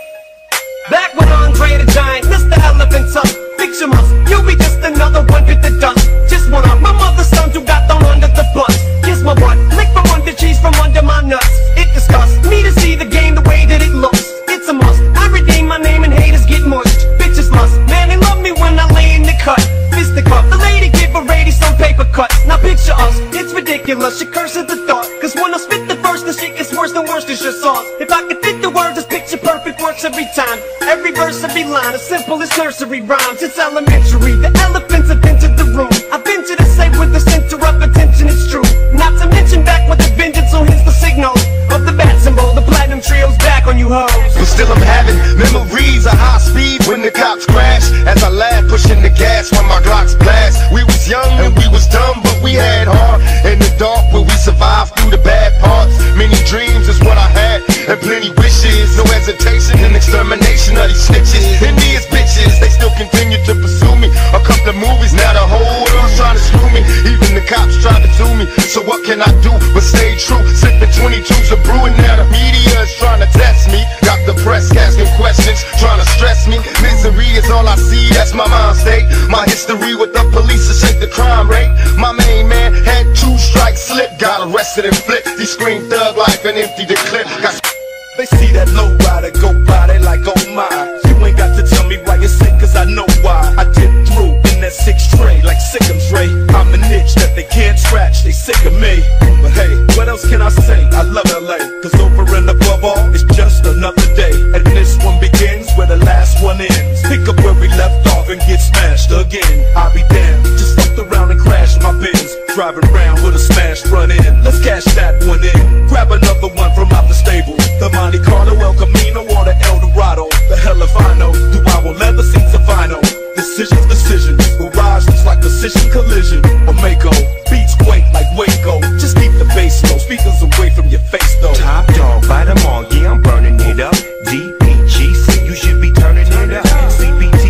Back when Andre the Giant, Mister Elephant Tuck, picture us, you'll be just another one with the dust. Just one of my mother's sons who got thrown under the bus. Kiss my butt, lick from under cheese from under my nuts. It disgusts me to see the game the way that it looks. It's a must, I redeem my name and haters get mushed. Bitches must, man they love me when I lay in the cut. Fist the cup, the lady give a lady some paper cuts. Now picture us, it's ridiculous, she curses the thought. Cause when I spit the verse, the shit gets worse than worse is your sauce. If I could fit the words, this picture perfect works every time. Every verse, every line, as simple as nursery rhymes. It's elementary, the elephants have entered the room. I venture to say with the center of attention it's true. Not to mention back with the vengeance, so here's the signal of the bat symbol. The platinum trio's back on you hoes. But still I'm having memories of high speed when the cops crash. As I laugh, pushing the gas when my Glocks blast. We was young and we was dumb, but we had heart. In the dark where we survived through the bad parts. Many dreams is what I had, and plenty wishes. No hesitation in extermination of these snitches. And these bitches, they still continue to pursue me. A couple of movies, now the whole world's trying to screw me. Even the cops try to do me. So what can I do but stay true? Sipping twenty-twos of brewing, now the media is trying to test me. Got the press asking questions, trying to stress me. Misery is all I see, that's my mind state. My history with the police to shake the crime rate. My main man had two strikes slip, got arrested and flipped. He screamed thug life and emptied the clip. Got They see that low rider go by, they like, oh my. You ain't got to tell me why you're sick, cause I know why. I dip through in that six tray, like Sick'em's Ray. I'm an itch that they can't scratch, they sick of me. But hey, what else can I say? I love L A, cause over and above all, it's just another day. And this one begins where the last one ends. Pick up where we left off and get smashed again. I'll be damned, just fucked around and crashed my Benz. Driving around with a smashed front end. Let's cash that one in. Grab another one from out the stable. The Monte Carlo, El Camino, or the El Dorado. The hell if I know. Do I will leather seats of vinyl? Decisions, decisions. Garage looks like precision collision. Or Mako. Beats quake like Waco. Just keep the bass low. Speakers away from your face though. Top dog, bite them all, yeah, I'm burning it up. D P G C, you should be turning it up. C B T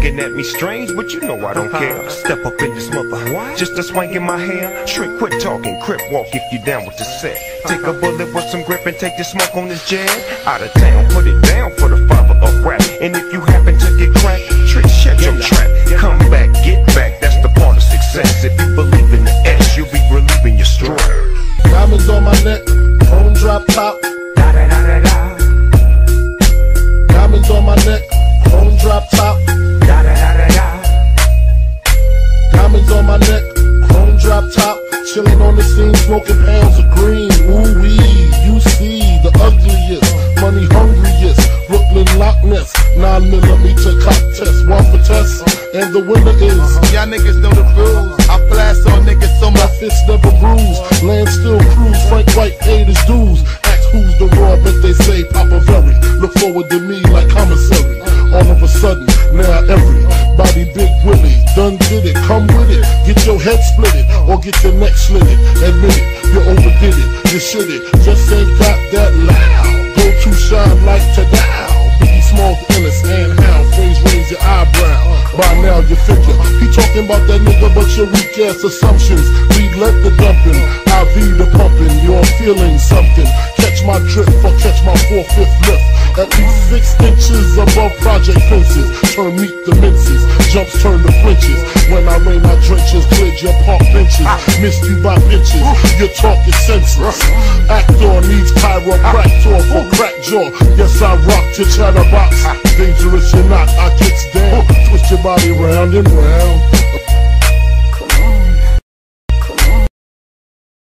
looking at me strange, but you know I don't care. Step up in this mother, just a swank in my hair. Shrink, quit talking, crip walk if you down with the set. Take a bullet with some grip and take the smoke on this jab. Out of town, put it down for the father of rap. And if you happen to get cracked, trick, shut your trap. Come back, get back, that's the part of success. If you believe in the S, you'll be relieving your stress. Diamonds on my neck, chrome drop top. Da da da da da. Diamonds on my neck, chrome drop top. Da da da da da. Diamonds on my neck, chrome drop top. Chilling on the scene, smoking pounds of green. Ooh wee, you see the ugliest, money hungriest, Brooklyn Loch Ness, nine millimeter cock test, one for test, and the winner is. Y'all niggas know the rules. I blast on niggas so my fists never bruise. Land still cruise, Frank White paid his dues. Ask who's the raw, but they say Papa Very. Look forward to me like commissary. All of a sudden, now everybody Big Willie done did it. Come with it, get your head split it, or get your neck slit it. Admit it, you overdid it, you shit it. Just ain't got that loud. Go to shine like Tadal. Biggie Smalls, Ellis, and how phrase raise your eyebrow. By now you figure he talking about that nigga, but your weak ass assumptions. Lead let the dumping, I V the pumping. You're feeling something. Catch my drip or catch my four-fifth lift. At least six inches above project fences. Turn meat to minces, jumps turn to flinches. When I rain my drenches, cleared your park benches. Missed you by inches, your talk is senseless. Actor needs chiropractor for crack jaw. Yes, I rock your chatterbox. Dangerous you're not, I gets down. Twist your body round and round.